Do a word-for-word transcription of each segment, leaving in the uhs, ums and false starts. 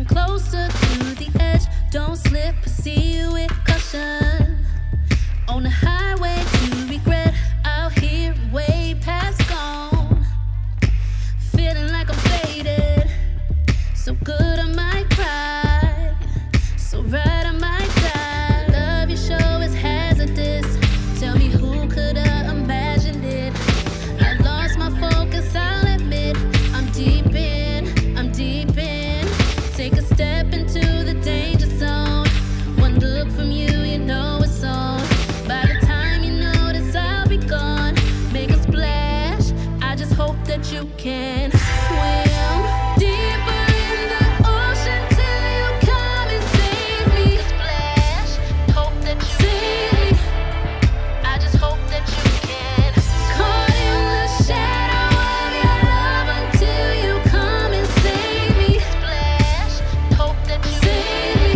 closer to the edge. Don't slip, proceed with caution. On the highway to regret, out here way past gone. Feeling like I'm faded, so good I might cry, so right I might die. Love you show is hazardous. Tell me who could have imagined it. I lost my focus, I'll admit. I'm deep in, I'm deep in. Take a step into the danger zone. One look from you, you know it's on. By the time you notice I'll be gone. Make a splash, I just hope that you can swim deeper in the ocean till you come and save me. Splash, hope that you save me. I just hope that you can. Caught in the shadow of your love until you come and save me. Splash, hope that you save me.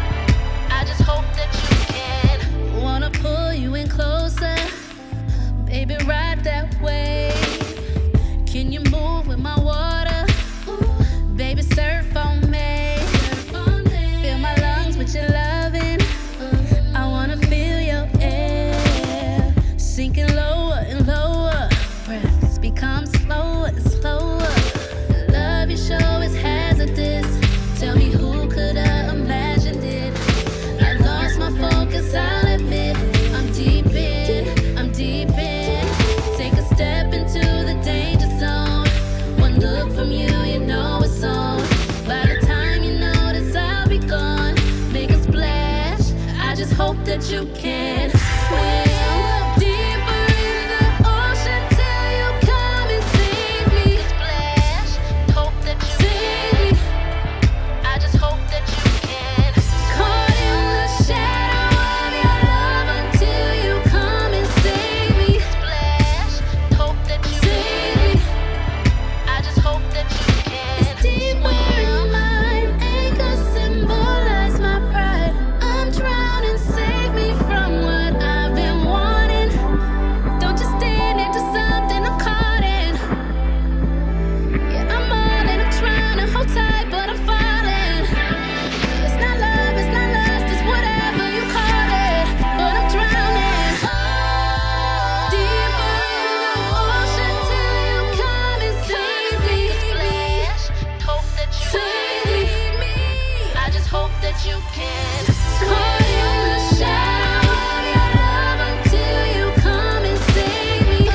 I just hope that you can. Wanna pull you in closer, baby, ride that wave. Can you move with my water? Ooh, baby, surf on me. Fill my lungs with your loving. I wanna feel your air. Sinking lower and lower. Breaths become slower and slower. Love you show is hazardous. Tell me who could have imagined it. I lost my focus, I'll admit. I'm deep in, I'm deep in. Take a step into the danger zone. One look from you, you know it's on. By the time you notice I'll be gone. Make a splash, I just hope that you can swim deeper in the ocean till you come and save me. Splash, hope that you save me. I just hope that you can. Caught in the shadow of your love until you come and save me. Splash, hope that you save me. I just hope that you can. It's deep where your mind anchors symbolize my pride. I'm drowning, save me from what I've been wanting. Don't just stand into something I'm caught in. Yeah, I'm all in, I'm trying to hold tight, but I'm falling. It's not love, it's not lust, it's whatever you call it, but I'm drowning. Deeper in the ocean till you come and save me. Hope that you save me. I just hope that you can. Caught in the shadow of your love until you come and save me.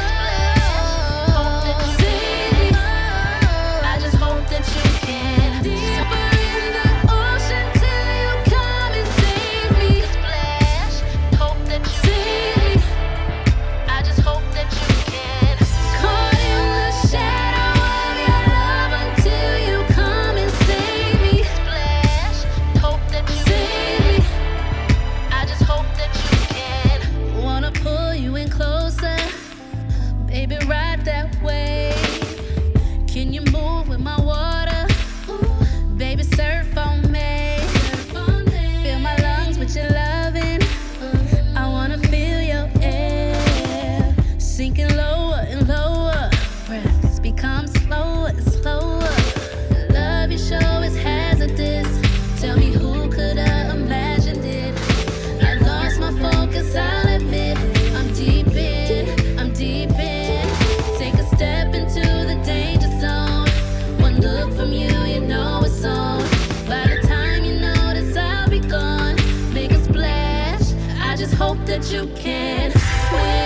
Hope that you save me. I just hope that you can. Deeper in the ocean till you come and save me. Splash, hope that you save me. I just hope that you can. Caught in the shadow of your love until you come and save me. Splash, hope that you save me. I just hope that you can. Wanna pull you in closer, baby, ride that wave. Can you move with my water? Ooh, baby, surf on me. Fill my lungs with your loving. I wanna feel your air. Sinking lower and lower. Breaths become slower and slower. Love you show is hazardous. Tell me who could have imagined it. I lost my focus, I'll admit. I'm deep in, I'm deep in. Take a step into the danger zone. One look from you, you know it's on. By the time you notice I'll be gone. Make a splash, I just hope that you can swim